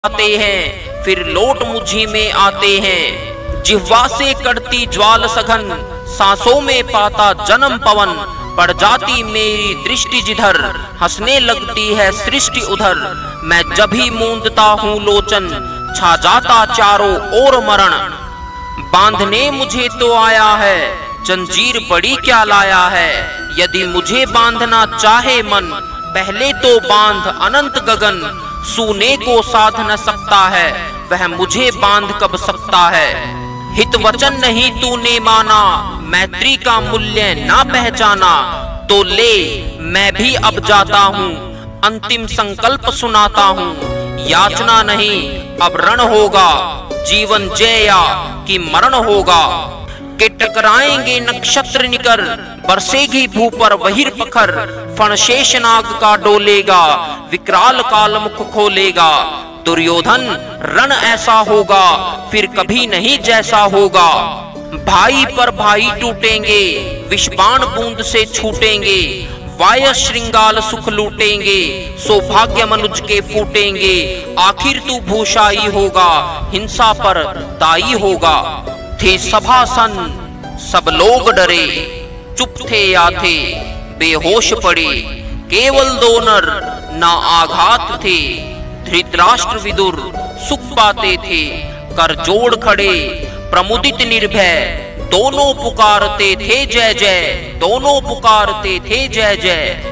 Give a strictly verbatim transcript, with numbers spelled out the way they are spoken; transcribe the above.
आते हैं फिर लौट मुझी में आते हैं। जिह्वा से कड़ती ज्वाल सघन, सांसों में पाता जन्म पवन। पड़ जाती मेरी दृष्टि जिधर, हंसने लगती है सृष्टि उधर। मैं जब ही मूंदता हूँ लोचन, छा जाता चारों ओर मरण। बांधने मुझे तो आया है, जंजीर बड़ी क्या लाया है। यदि मुझे बांधना चाहे मन, पहले तो बांध अनंत गगन। सूने को साध न सकता है, वह मुझे बांध कब सकता है। हित वचन नहीं तूने माना, मैत्री का मूल्य ना पहचाना। तो ले मैं भी अब जाता हूँ, अंतिम संकल्प सुनाता हूँ। याचना नहीं अब रण होगा, जीवन जया कि मरण होगा। के टकराएंगे नक्षत्र निकर, बरसेगी भू पर वहीर पखर। फण शेषनाग का डोलेगा, विकराल काल मुख खोलेगा। दुर्योधन रण ऐसा होगा, फिर कभी नहीं जैसा होगा। भाई पर भाई टूटेंगे, विषबाण बूंद से छूटेंगे। वाय श्रृंगाल सुख लूटेंगे, सौभाग्य मनुज के फूटेंगे। आखिर तू भूषाई होगा, हिंसा पर दाई होगा। थे सभासन सब लोग डरे, चुप थे या थे बेहोश पड़े। केवल दो नर ना आघात थे, धृतराष्ट्र विदुर सुख पाते थे। कर जोड़ खड़े प्रमुदित निर्भय, दोनों पुकारते थे जय जय। दोनों पुकारते थे जय जय।